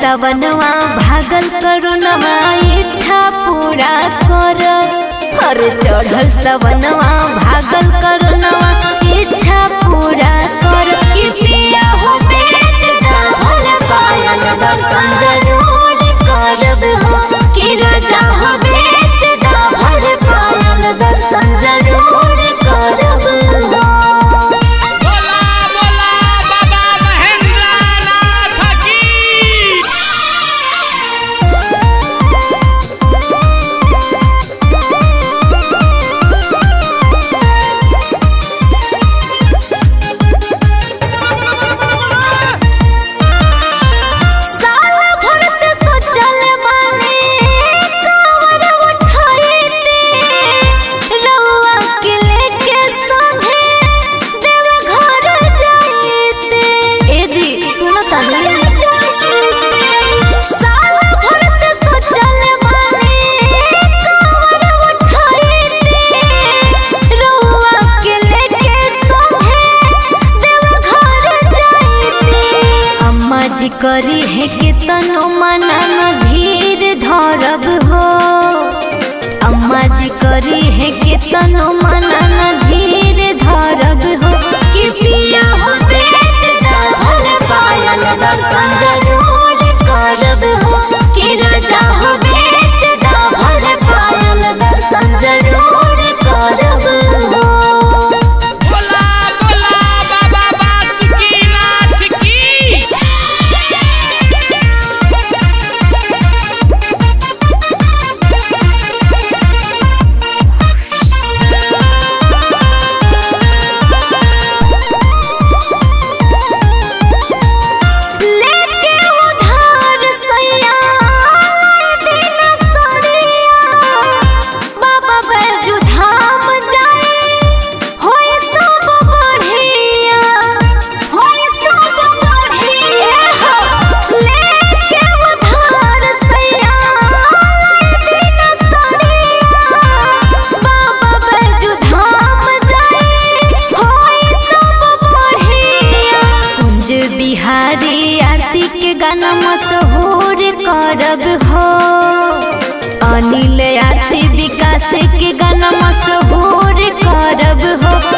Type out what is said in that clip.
सवनवा भागल करुणवा इच्छा पूरा कर। हर चढ़ल सवनवा भागल करुणवा इच्छा पूरा कर। कि पिया हो बेच दा भोले पायल दर्शन जरूर करब हो। कि राजा हो बेच दा भोले पायल दर्शन जरूर करब हो। करी है कि तनो मना न धीर धरब हो। अम्मा जी करी है कि तनो मना न धीर धरब हो। कि पिया हो बेच दा भोले पायल दर्शन जरूर करब हो। कि राजा हो बेच दा भोले पायल दर्शन जरूर करब हो। बिहारी आरती के गाना मशहूर करब हो। अनिल आरती विकास के गाना मशहूर करब हो।